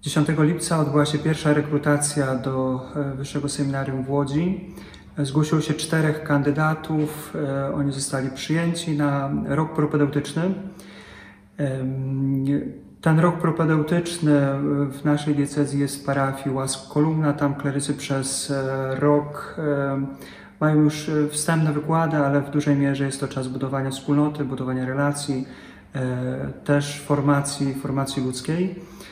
10 lipca odbyła się pierwsza rekrutacja do Wyższego Seminarium w Łodzi. Zgłosiło się 4 kandydatów. Oni zostali przyjęci na rok propedeutyczny. Ten rok propedeutyczny w naszej diecezji jest w parafii Łask Kolumna. Tam klerycy przez rok mają już wstępne wykłady, ale w dużej mierze jest to czas budowania wspólnoty, budowania relacji, też formacji ludzkiej.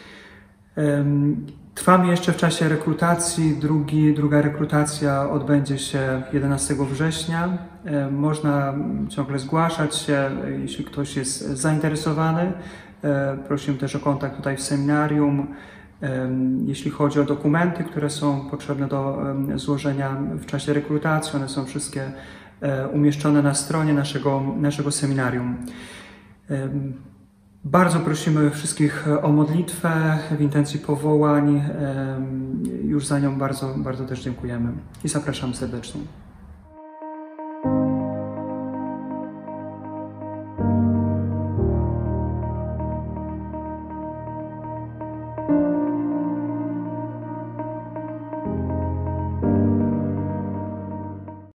Trwamy jeszcze w czasie rekrutacji. Druga rekrutacja odbędzie się 11 września. Można ciągle zgłaszać się, jeśli ktoś jest zainteresowany. Prosimy też o kontakt tutaj w seminarium. Jeśli chodzi o dokumenty, które są potrzebne do złożenia w czasie rekrutacji, one są wszystkie umieszczone na stronie naszego seminarium. Bardzo prosimy wszystkich o modlitwę w intencji powołań. Już za nią bardzo też dziękujemy i zapraszam serdecznie.